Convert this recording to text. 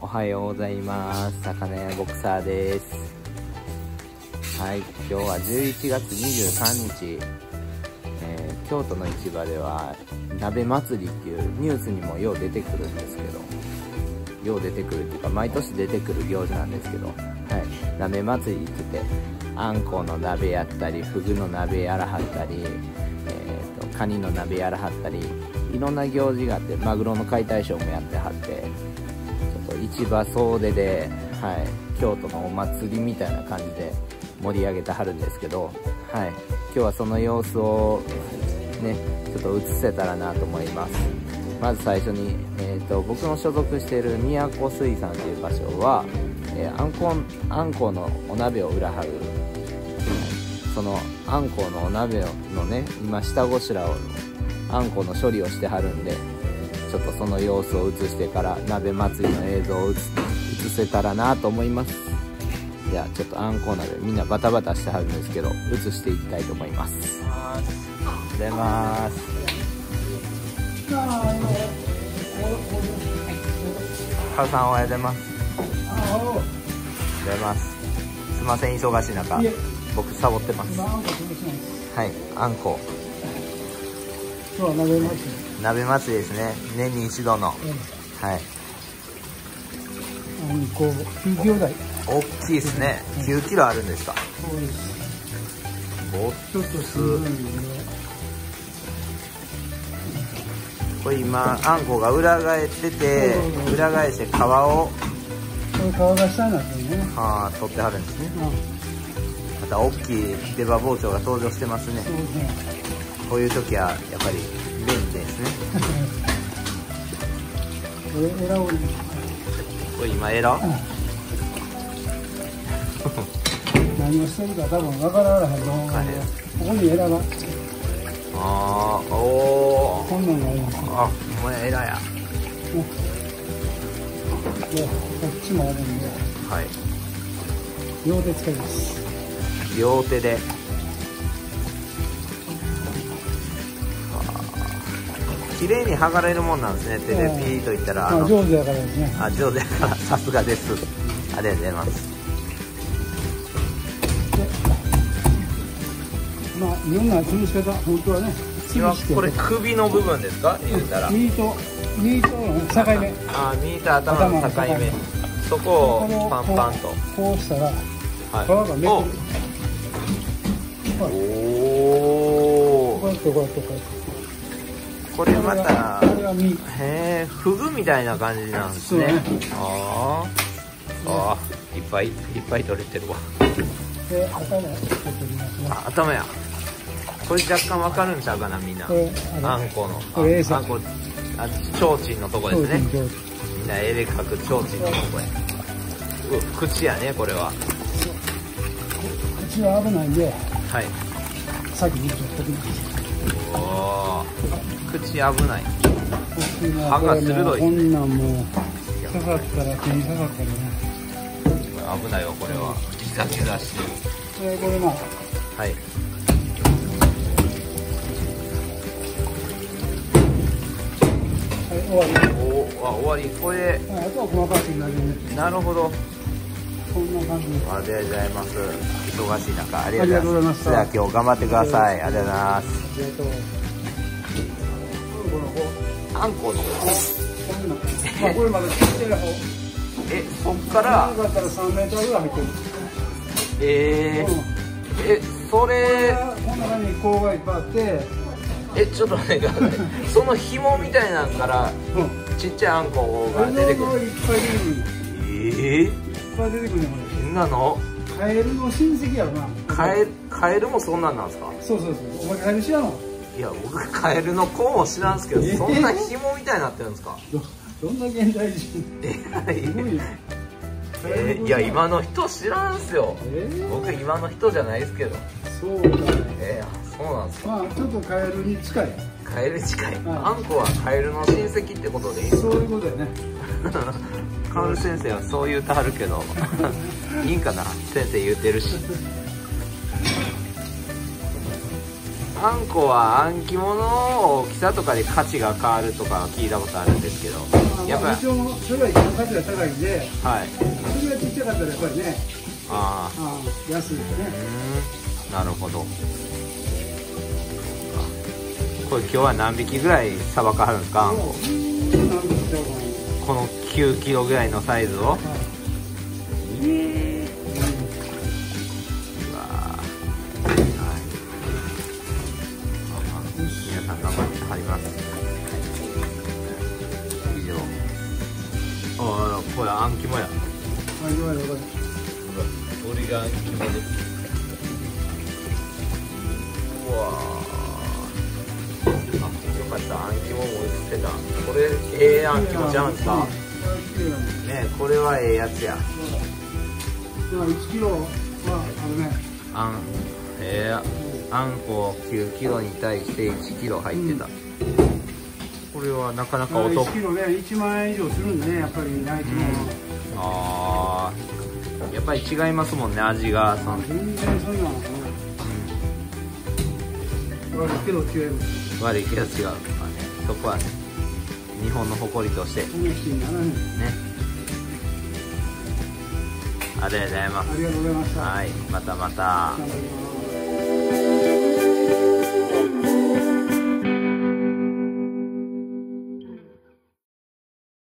おはようございます。魚屋ボクサーです。はい、今日は11月23日、京都の市場では鍋祭りっていうニュースにもよう出てくるんですけど、よう出てくるっていうか毎年出てくる行事なんですけど、はい、鍋祭りって言ってあんこうの鍋やったり、フグの鍋やらはったり、カニの鍋やらはったり、いろんな行事があって、マグロの解体ショーもやってはって、ちょっと市場総出で、はい、京都のお祭りみたいな感じで盛り上げてはるんですけど、はい、今日はその様子をね、ちょっと映せたらなと思います。まず最初に、僕の所属している宮古水産という場所は、あんこうのお鍋を売らはる、そのあんこうのお鍋のね、今下ごしらをあんこの処理をしてはるんで、ちょっとその様子を映してから鍋祭りの映像を映せたらなと思います。じゃあちょっとあんこう鍋みんなバタバタしてはるんですけど、映していきたいと思います。出ます。ハルさんおはようございます。出ます。すいません、忙しい中僕サボってます。はい、あんこ今日は鍋祭り。 鍋祭りですね。年に一度の、はい。 あんこ9キロ台。 大きいですね。9キロあるんですか。 そうです。 ちょっとすごいね。これ今あんこが裏返ってて、裏返して皮を、 これ皮が下になってるね。 取ってはるんですね。また大きい出刃包丁が登場してますね。 そうですね。 こういう時はやっぱり便利ですね。 これエラを、 これ今エラ？ 何をしてるか多分分からないと思うので、ここにエラが。 おー。 こんなんがあります。 あ、もうエラや。 で、こっちもあるんで、 はい。 両手使います。 両手で。綺麗に剥がれるもんなんですね。手でピーといったら。 上手だからですね。 上手だから、さすがです。ありがとうございます。 まあ、いろんな潰し方、本当はね。 これ首の部分ですか？言うたら。 ミートの境目。 ミート頭の境目。そこをパンパンと。 こうしたら、皮がめくる。 おお。 こうやってこうやってこうやって。 これまた、フグみたいな感じなんですね。いっぱい取れてるわ。 で、頭取ってみますね。 頭や。これ若干わかるんちゃうかな、みんな。あんこの。あんこ、ちょうちんのとこですね。みんな絵で描くちょうちんのとこや。口やね、これは。 口は危ないんで、 はい。 先に取っておきます。 おー。口危ない。 歯が鋭い。 こんなんもう、刺さったら手に刺さったらね。 危ないわ、これは。ギザギザしてる。 これまあ。 はい。 終わり。 終わり。これ。 あとは細かくなるね。 なるほど。 こんな感じ。 ありがとうございます。忙しい中、ありがとうございます。じゃあ今日頑張ってください。ありがとうございます。あんこの。 まあこれまだちっちゃい方。 そっから。 長かったら3メートルぐらい入ってる。 それ。 こんな感じに甲がいっぱいあって。 ちょっと待ってください。その紐みたいなんから、ちっちゃいあんこが出てくる。 いっぱい出てくる。いっぱい出てくるね、これ。 みんなの。 カエルの親戚やろな。 カエルもそんなんなんですか？ そう。お前カエル知らんの？ いや、僕カエルの子も知らんすけど、そんな紐みたいになってるんですか？ どんな現代人？ いや、今の人知らんすよ。僕今の人じゃないですけど。 そうだね。 そうなんですか。 まあちょっとカエルに近い。 カエルに近い。あんこはカエルの親戚ってことでいいですか？ そういうことやね。 カール先生はそう言うてはるけど、いいんかな？先生言うてるし。 あんこはあん肝の大きさとかで価値が変わるとか聞いたことあるんですけど、やっぱりそれが一番価値が高いんで、 はい、 それがちっちゃかったらやっぱりね、安いよね。 なるほど。これ今日は何匹ぐらいさばかはるんですか、あんこ。この9キロぐらいのサイズを。皆さん頑張ってはります。以上。ああ、これあん肝や。鳥があん肝です。うわあ、よかった、あん肝も映ってた。これあん肝ちゃうんすか。ね、これはええやつや。 1キロはあるね。 あんこ9キロに対して1キロ入ってた。これはなかなかお得。 1キロね、1万円以上するんでね、やっぱり内地も。 ああ、やっぱり違いますもんね、味が。 全然そんなのね。悪いけど違います。 悪いけど違うとかね、そこはね、日本の誇りとして。ね。ありがとうございます。 ありがとうございました。 はい、またまた。